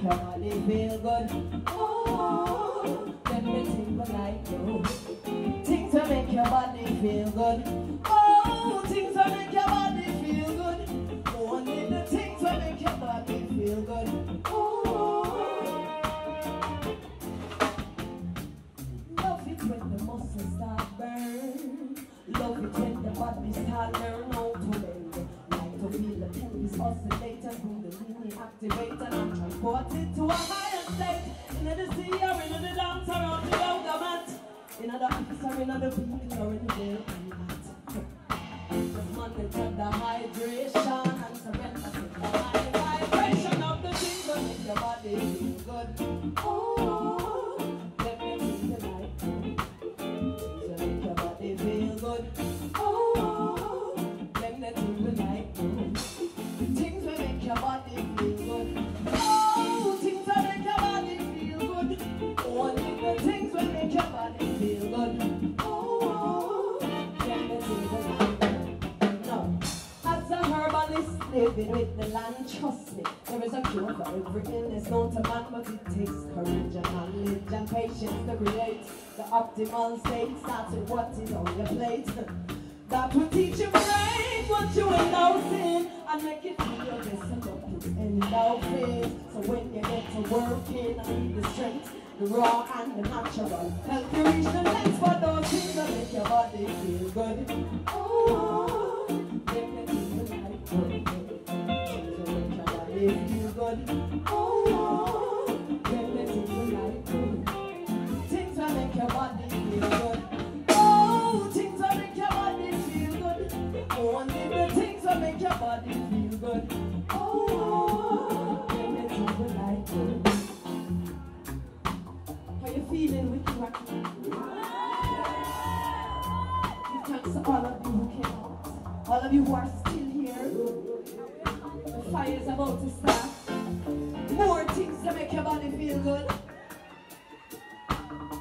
your body feel good. Oh, let me think what I do. Things to make your body feel good. Oh, things to make your body feel good. Only the things to make your body feel good. Oh, love it when the muscles start burn. Love it when the body start learn how to bend. Like to feel the pelvis oscillate and kundalini activate and transport it to a higher state. In the sea or in the dance or on the yoga mat. In the office or in the vehicle or in the day. Just monitor the hydration and surrender to the high vibration of the things that make your body feel good. Oh, let me see the light. So make your body feel good. Oh, let me see the light. Things will make your body feel good. Oh, things will make your body feel good. Only the things will make your body feel good. Oh, let me see the light. Now, as a herbalist living with the land, trust me, there is a cure for every illness known to man, but it takes courage and knowledge and patience to create the optimal state. Starts with what is on your plate. That will teach your brain what you indulge in and make it feel your best and up to endorphins. So when you get to working, I need the strength, the raw and the natural. Help you reach the next for those things that make your body feel good. Oh, let me feel the light good. Things that make your body feel good. Oh, let me feel the light good. Things that make your body feel good. Oh, things that make your body feel good. Only the things that make your body feel good. Oh, let me feel the light good. How you feeling with you? Give thanks to all of you who came out. All of you who are still here. The fire is about to start. More things to make your body feel good.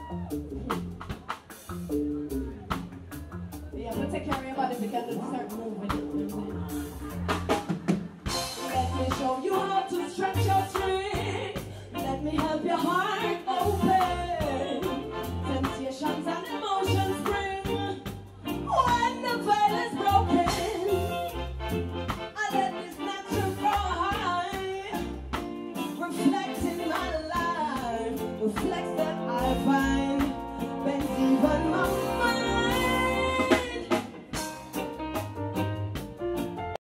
You have to take care of your body because it's certain movement.